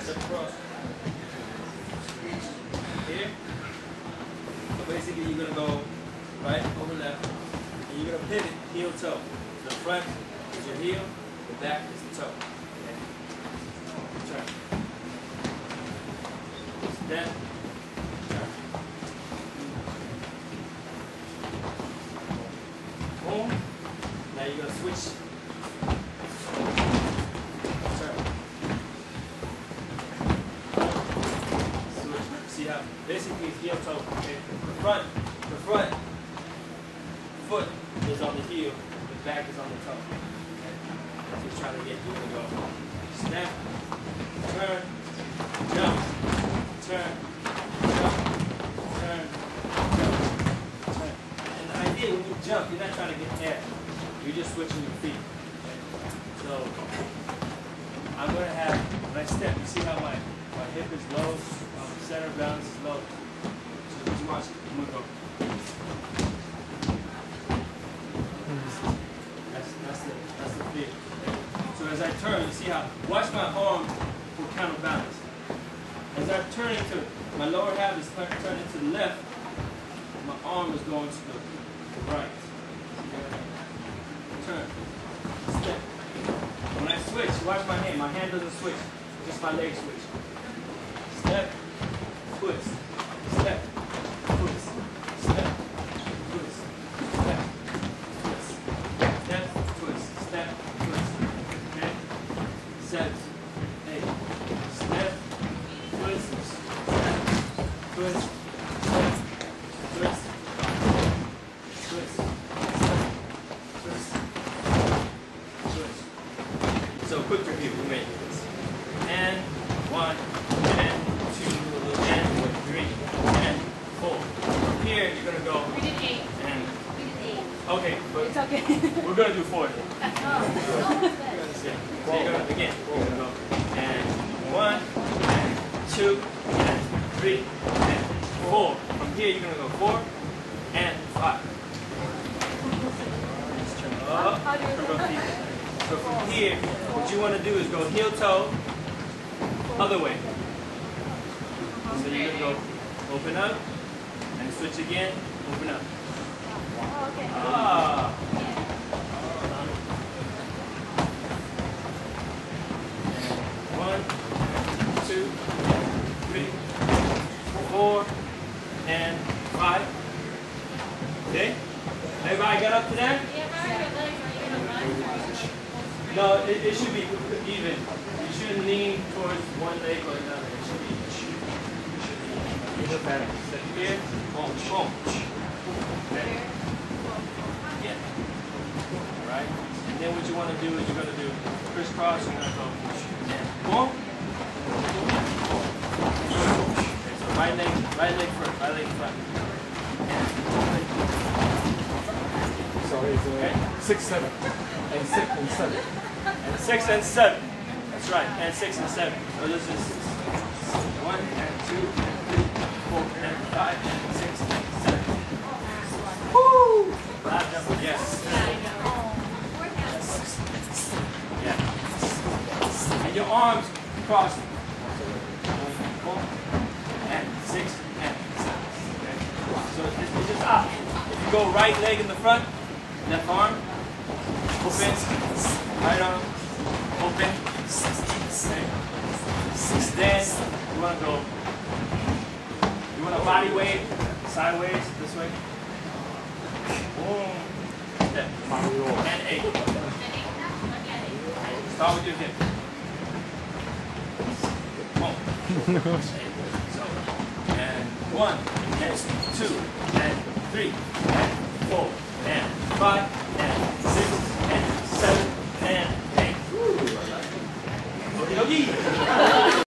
step across. Here. So basically you're gonna go right over left, and you're gonna pivot heel toe. So the front is your heel, the back is the toe. Okay. Turn. Step. Turn. Boom. Now you're gonna switch. Turn. Switch. See how basically it's heel toe. Okay. The front foot is on the heel, the back is on the toe. Okay. That's what he's trying to get you to go. Snap, turn, jump, turn, jump, turn, jump, turn. And the idea when you jump, you're not trying to get air. You're just switching your feet. Okay. So I'm going to have, when I step, you see how my hip is low, center of balance is low. So just watch it. I'm going to go. That's the feel. So as I turn, you see how, watch my arm for counterbalance. As I turn into, my lower half is turning to the left, my arm is going to the right. Turn, step. When I switch, watch my hand doesn't switch, just my leg switch. Step, twist, step, twist, step, twist, step, twist, step, twist, step, twist. Okay? 7, 8. Step, twist, step, twist, step, twist, twist, step, twist, twist. So quick review, we made this. And 1, and 2, and 3, and 4. From here, you're going to go. We did 8. And We did 8. okay, but It's okay. we're going to do 4. Oh. So you're going to, again, you're going to go. And 1, and 2, and 3, and 4. From here, you're going to go 4, and 5. Let's turn it up. So from here, what you want to do is go heel toe, other way. So you're going to go open up, and switch again, open up. Okay. Ah. 1, 2, 3, 4, and 5. Okay? Everybody got up to there? No, it should be even. You shouldn't lean towards one leg or another. It should be. Step here. Boom, boom. Okay. Yeah. All right. And then what you want to do is you're going to do crisscross. You're going to go and boom. Okay, so right leg first, right leg front. Sorry, it's Okay. 6, 7, and 6 and 7. And 6 and 7. That's right. And 6 and 7. So this is 1 and 2 and 3, 4 and 5 and 6 and 7. Woo! Yes. Yeah. And your arms crossed. 4 and 6 and 7. Okay. So it's just up. If you go right leg in the front, left arm, open, right arm, open, okay. Then you want to go, you want to body weight sideways, this way. Boom. Step. And 8. Start with your hip. Boom. So, and 1, and 2, and 3, and 4, and 5.